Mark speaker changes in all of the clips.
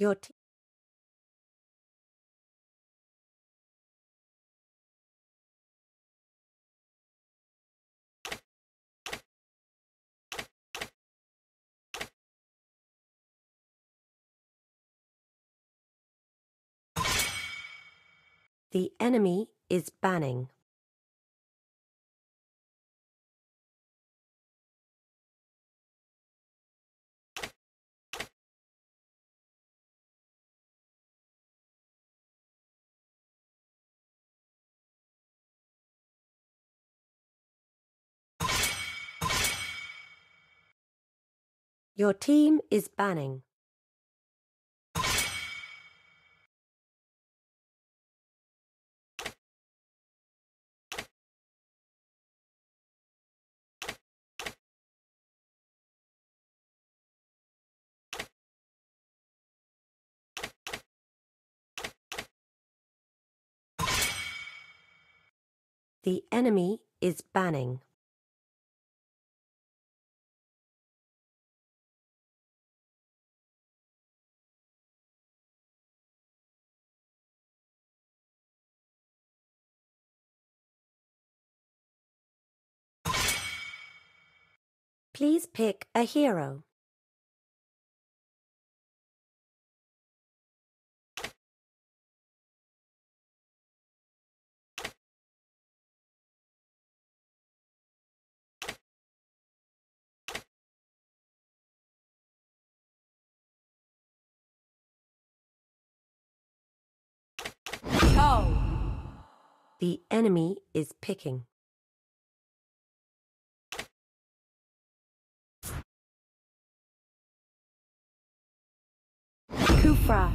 Speaker 1: Your t- The enemy is banning. Your team is banning. The enemy is banning. Please pick a hero.
Speaker 2: Go!
Speaker 1: The enemy is picking.
Speaker 2: Kufra.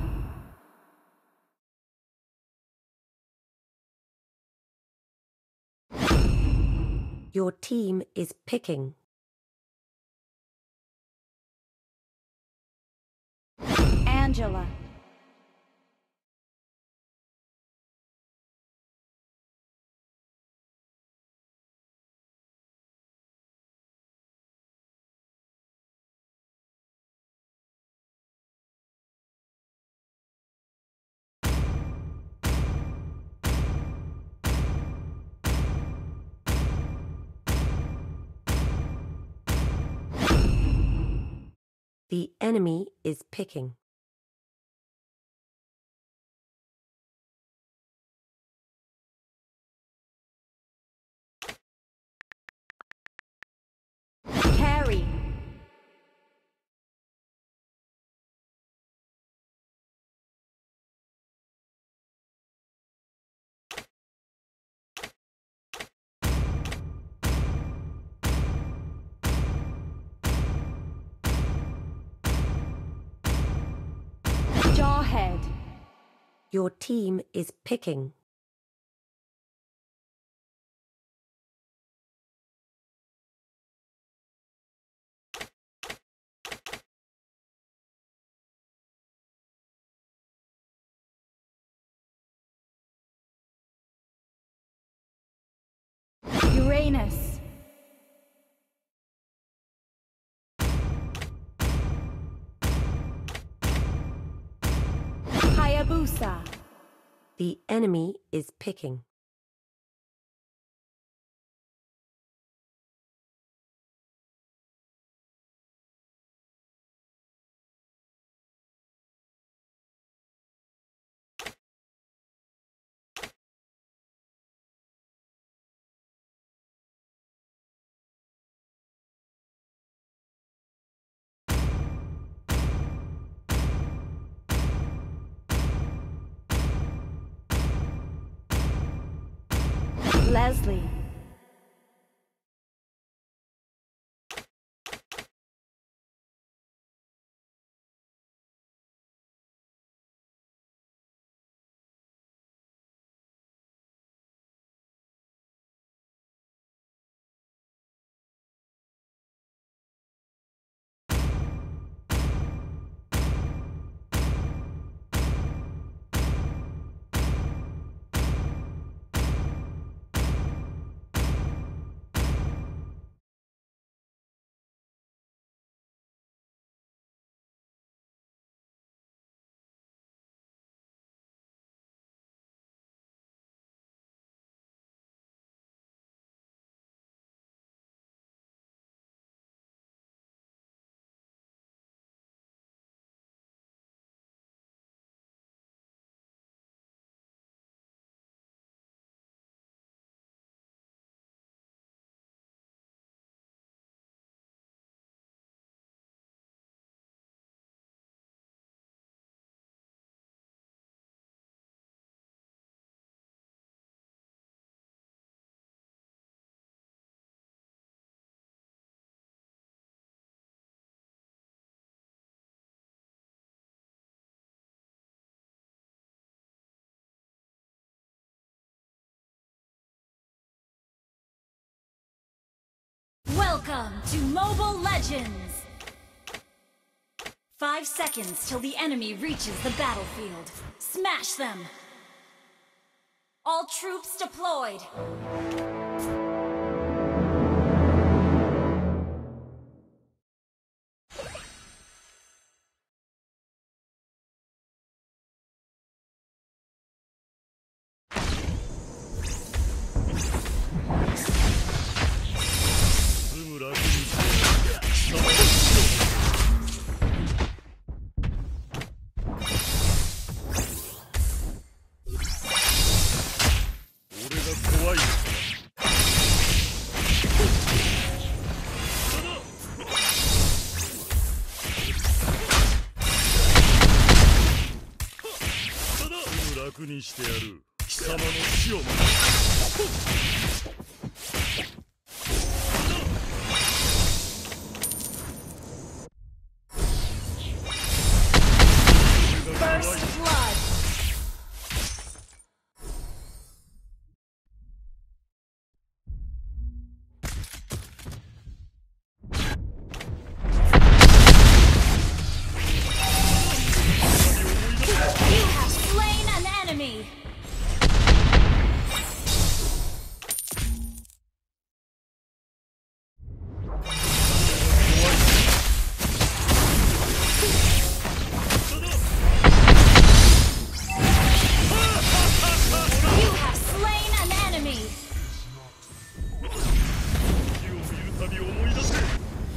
Speaker 1: Your team is picking.
Speaker 2: Angela.
Speaker 1: The enemy is picking.
Speaker 2: Carrie. Jawhead.
Speaker 1: Your team is picking.
Speaker 2: Uranus. Hayabusa.
Speaker 1: The enemy is picking.
Speaker 2: Leslie. Welcome to Mobile Legends! 5 seconds till the enemy reaches the battlefield. Smash them! All troops deployed!
Speaker 3: 楽にしてやる。貴様の死を待
Speaker 2: First blood! You have slain an enemy! You have slain an enemy!
Speaker 3: 死を見るたび思い出せ。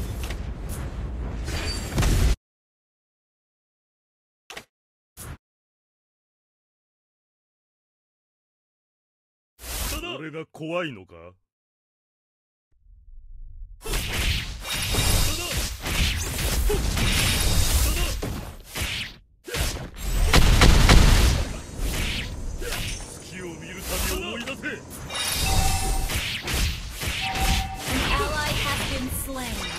Speaker 3: 俺が怖いのか？月を見るたび思い出せ。
Speaker 2: An ally has been slain.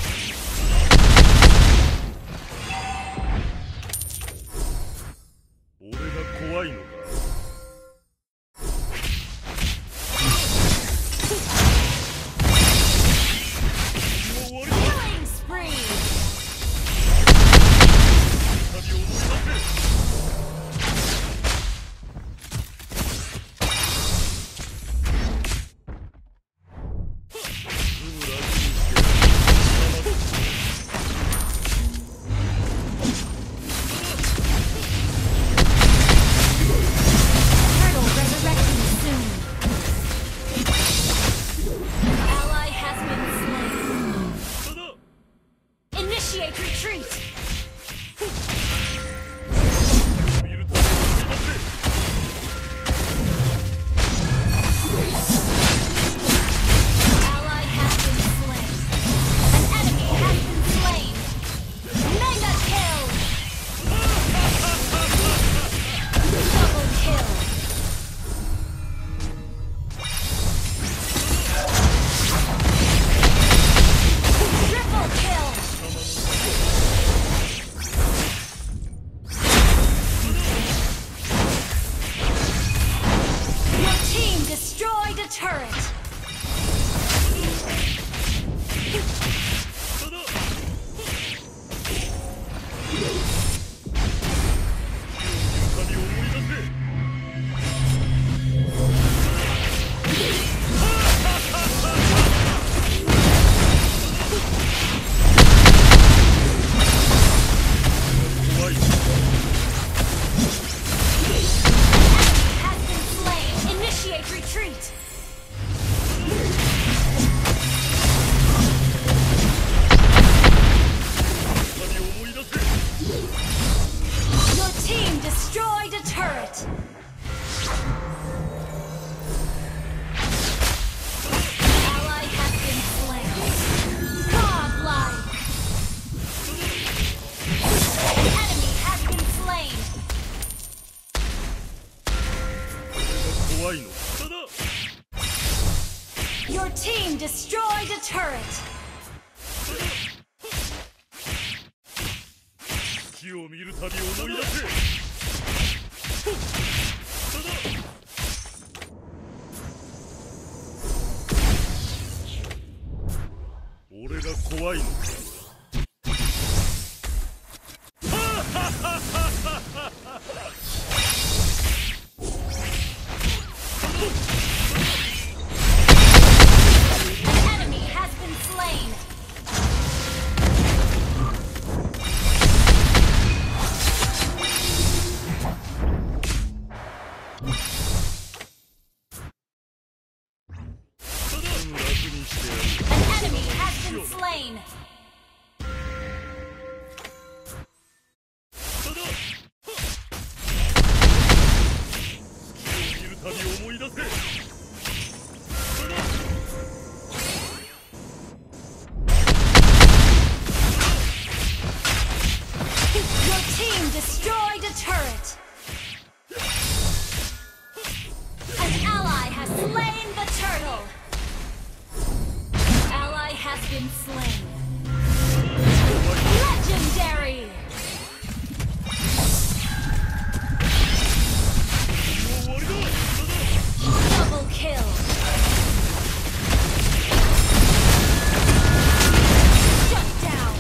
Speaker 3: 俺が怖いのか？
Speaker 2: Killing spree!
Speaker 3: 旅を思い出せ。
Speaker 2: Turtle resurrecting soon. Ally has been slain. Initiate retreat! Ally has been slain. An enemy has been slain. Mega kill! Double kill! Triple kill! Your team destroyed a turret! Has been slain! Initiate retreat! Your team destroyed a turret! Ally has been slain. Godlike! An enemy has been slain!
Speaker 3: 怖いの。ただ。
Speaker 2: Your team destroyed a turret!
Speaker 3: 月を見るたび思い出せ。ただ。
Speaker 2: An
Speaker 3: 怖いのか。
Speaker 2: An enemy has been slain. An enemy has been slain.
Speaker 3: 見るたび思い出せ。
Speaker 2: Your team destroyed a turret. An ally has slain the turtle. Ally has been slain. Legendary.
Speaker 3: もう終わりだ。
Speaker 2: Double kill. Shut down.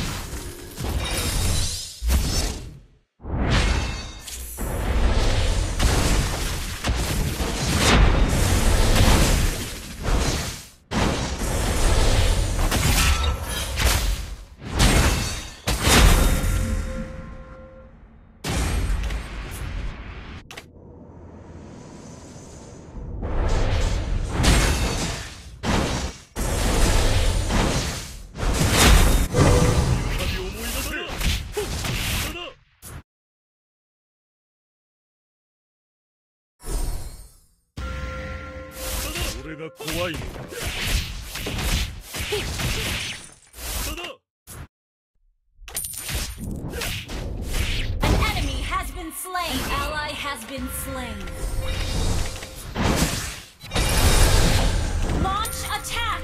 Speaker 3: 俺が怖いのか。
Speaker 2: An enemy has been slain. An ally has been slain. Launch attack.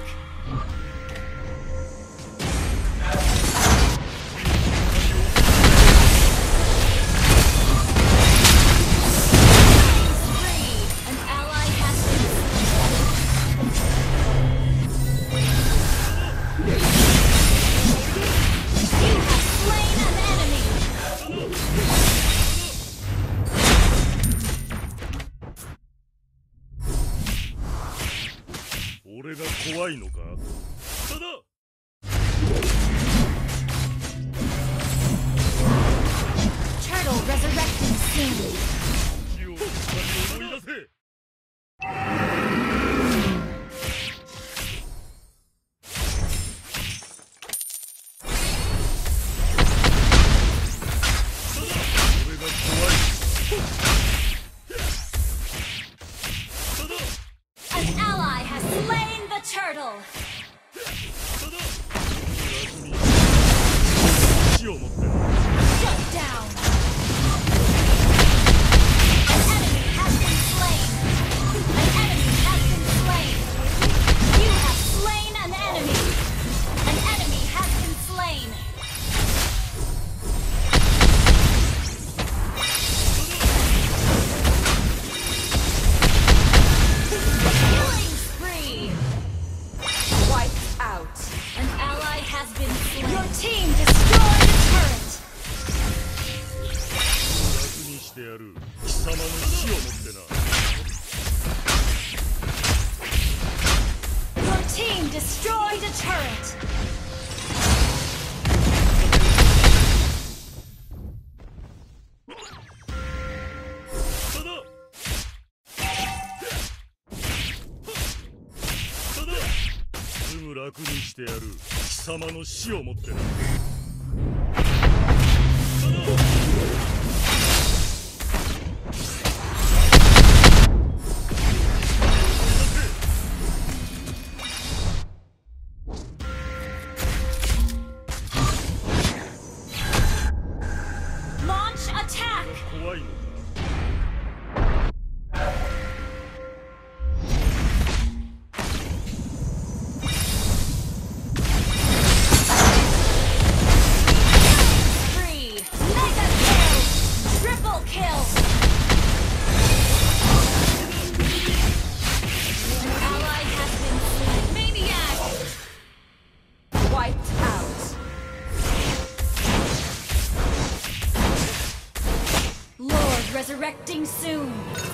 Speaker 2: Spree. An ally has been slain. You have slain an enemy.
Speaker 3: "俺が怖いのか?"
Speaker 2: Turtle resurrecting soon.
Speaker 3: 気を思い出せ。 俺が怖い。
Speaker 2: An ally has slain the turtle.
Speaker 3: 死を持ってる。
Speaker 2: Shut down. An enemy has been slain. An enemy has been slain. You have slain an enemy. An enemy has been slain. Killing spree. Wiped out. An ally has been slain. Your team destroyed a turret.
Speaker 3: 楽にしてやる。貴様の死をもってな。
Speaker 2: Your team destroyed a turret.
Speaker 3: "すぐ楽にしてやる。貴様の死をもってな。
Speaker 2: Launch attack.
Speaker 3: 怖いのか。
Speaker 2: Killing resurrecting soon.